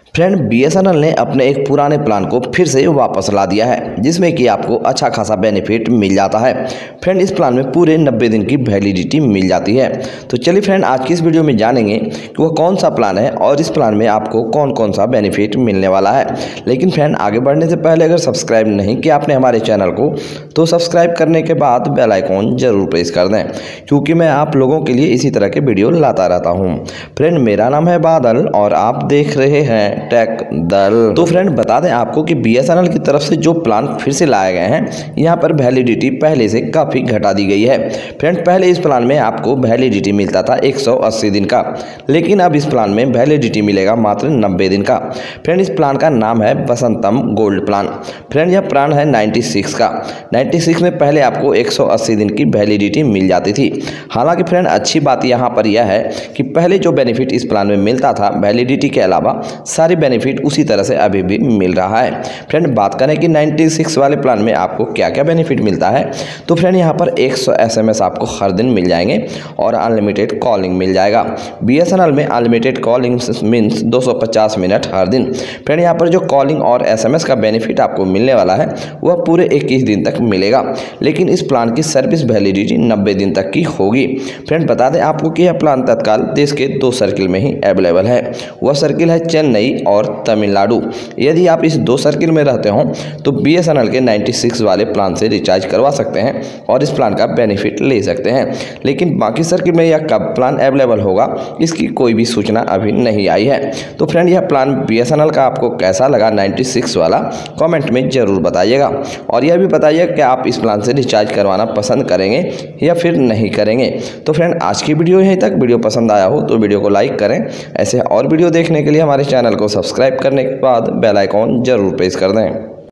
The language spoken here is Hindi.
फ्रेंड बीएसएनएल ने अपने एक पुराने प्लान को फिर से वापस ला दिया है, जिसमें कि आपको अच्छा खासा बेनिफिट मिल जाता है। फ्रेंड इस प्लान में पूरे 90 दिन की वैलिडिटी मिल जाती है। तो चलिए फ्रेंड, आज की इस वीडियो में जानेंगे कि वह कौन सा प्लान है और इस प्लान में आपको कौन कौन सा बेनिफिट मिलने वाला है। लेकिन फ्रेंड, आगे बढ़ने से पहले अगर सब्सक्राइब नहीं किया आपने हमारे चैनल को, तो सब्सक्राइब करने के बाद बेल आइकॉन जरूर प्रेस कर दें, क्योंकि मैं आप लोगों के लिए इसी तरह के वीडियो लाता रहता हूँ। फ्रेंड, मेरा नाम है बादल और आप देख रहे हैं टेक दल। तो फ्रेंड, बता दें आपको कि बीएसएनएल की तरफ से जो प्लान फिर से लाए गए हैं, यहाँ पर वैलिडिटी पहले से काफ़ी घटा दी गई है। फ्रेंड, पहले इस प्लान में आपको वैलिडिटी मिलता था 180 दिन का, लेकिन अब इस प्लान में वैलिडिटी मिलेगा मात्र 90 दिन का। फ्रेंड, इस प्लान का नाम है वसंतम गोल्ड प्लान। फ्रेंड, यह प्लान है 96 का। 96 में पहले आपको 180 दिन की वैलिडिटी मिल जाती थी। हालांकि फ्रेंड, अच्छी बात यहाँ पर यह है कि पहले जो बेनिफिट इस प्लान में मिलता था वैलिडिटी के अलावा, सारी बेनिफिट उसी तरह से अभी भी मिल रहा है। फ्रेंड, बात करें कि 96 वाले प्लान में आपको क्या क्या बेनिफिट मिलता है, तो फ्रेंड यहाँ पर 100 SMS आपको हर दिन मिल जाएंगे और अनलिमिटेड कॉलिंग मिल जाएगा। बीएसएनएल में अनलिमिटेड कॉलिंग मीन्स 250 मिनट हर दिन। फ्रेंड, यहाँ पर जो कॉलिंग और SMS का बेनिफिट आपको मिलने वाला है वह पूरे 21 दिन तक मिलेगा, लेकिन इस प्लान की सर्विस वैलिडिटी 90 दिन तक की होगी। फ्रेंड, बता दें आपको कि यह प्लान तत्काल देश के 2 सर्किल में ही अवेलेबल है। वह सर्किल है चेन्नई और तमिलनाडु। यदि आप इस 2 सर्किल में रहते हो तो बीएसएनएल के 96 वाले प्लान से रिचार्ज करवा सकते हैं और इस प्लान का बेनिफिट ले सकते हैं। लेकिन बाकी सर्किल में यह कब प्लान अवेलेबल होगा, इसकी कोई भी सूचना अभी नहीं आई है। तो फ्रेंड, यह प्लान बीएसएनएल का आपको कैसा लगा 96 वाला, कमेंट में ज़रूर बताइएगा। और यह भी बताइए कि आप इस प्लान से रिचार्ज करवाना पसंद करेंगे या फिर नहीं करेंगे। तो फ्रेंड, आज की वीडियो यहीं तक। वीडियो पसंद आया हो तो वीडियो को लाइक करें। ऐसे और वीडियो देखने के लिए हमारे चैनल को सब्सक्राइब करने के बाद बेल आइकॉन जरूर प्रेस कर दें।